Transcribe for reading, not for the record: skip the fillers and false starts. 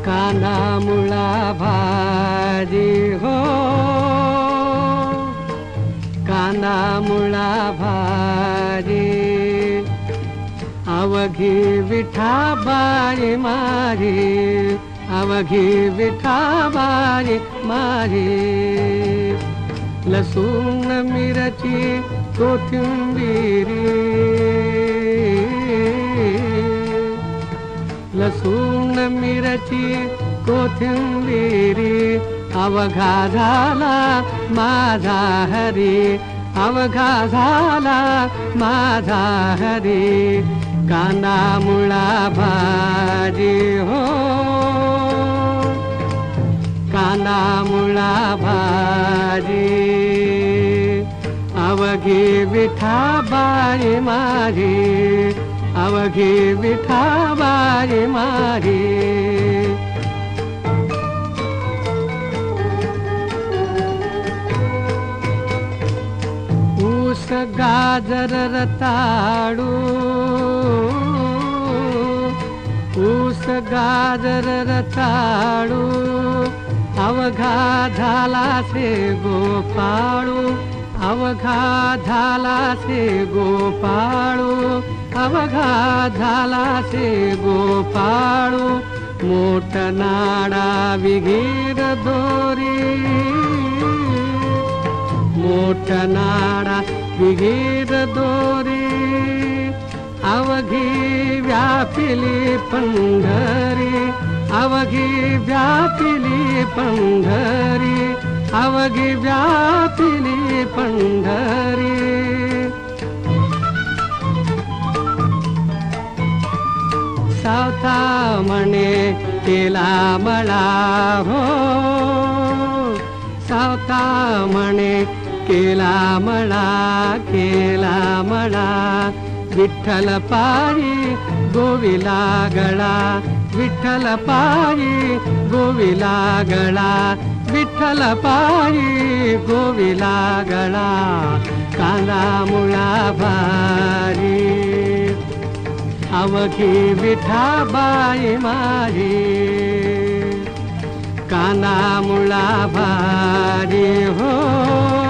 कांदा मुळा भाजी हो, कांदा मुळा भाजी अवघी विठाबाई माझी, अवघी विठाबाई माझी. लसूण मिरची कोथिंबिरी, लसूण मिरची कोथिंबिरी अवघा झाला माझा हरी, अवघा झाला माझा हरी. कांदा मुळा भाजी हो, कांदा मुळा भाजी अवघी विठाबाई माझी, अवघी विठाबाई माझी. ऊस गाजर रताळू, ऊस गाजर रताळू अवघा झाला से गोपाळू, अवघा झाला से गोपाळू, अवघा झाला से गोपाळू. मोठ नाडा विहीर दोरी, मोठ नाडा विहीर दोरी अवघी व्यापिली पंढरी, अवघी व्यापिली पंढरी, अवघी व्यापिली पंढरी. सावता म्हणे केला मळा हो, सावता म्हणे केला मळा, केला मळा. विठ्ठल पायी गोविला गळा, विठ्ठल पायी गोविला गळा, विठ्ठल पायी गोविला गळा. कांदा मुळा भाजी अवघी विठाबाई माझी, कांदा मुळा भाजी हो.